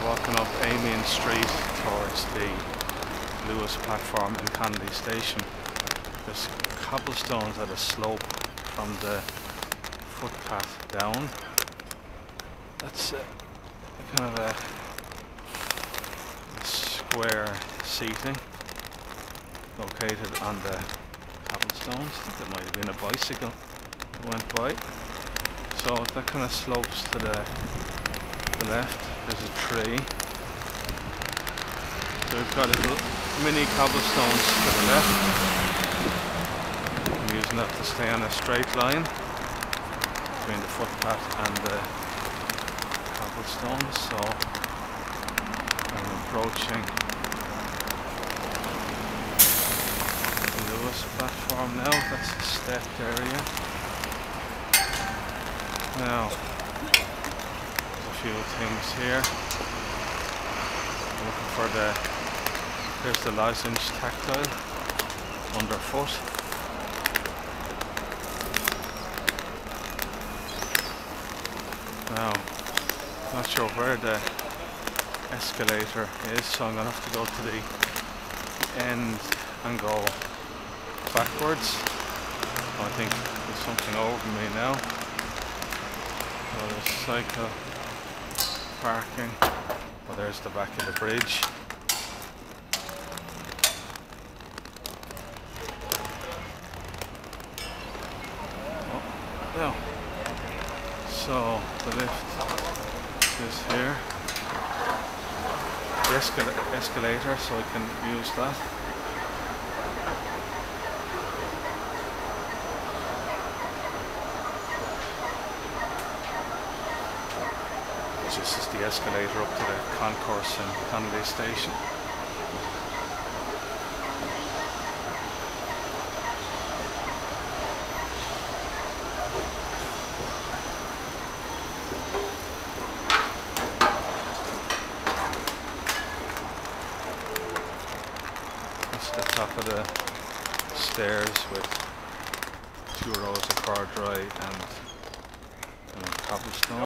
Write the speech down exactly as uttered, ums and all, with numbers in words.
Walking up Amiens Street towards the Luas platform in Connolly Station. There's cobblestones at a slope from the footpath down. That's a, kind of a, a square seating located on the cobblestones. I think it might have been a bicycle that went by. So that kind of slopes to the, the left. There's a tree. So we've got little mini cobblestones to the left. I'm using that to stay on a straight line between the footpath and the cobblestones. So I'm approaching the Luas platform now. That's the stepped area. Now, few things here. I'm looking for the, there's the lozenge tactile underfoot. Now, not sure where the escalator is, so I'm going to have to go to the end and go backwards. I think there's something over me now. So there's cycle parking. Well, there's the back of the bridge. Oh, yeah. So the lift is here. The escal escalator, so I can use that. This is the escalator up to the Concourse in Connolly Station. That's the top of the stairs with two rows of car dry and, and cobblestone.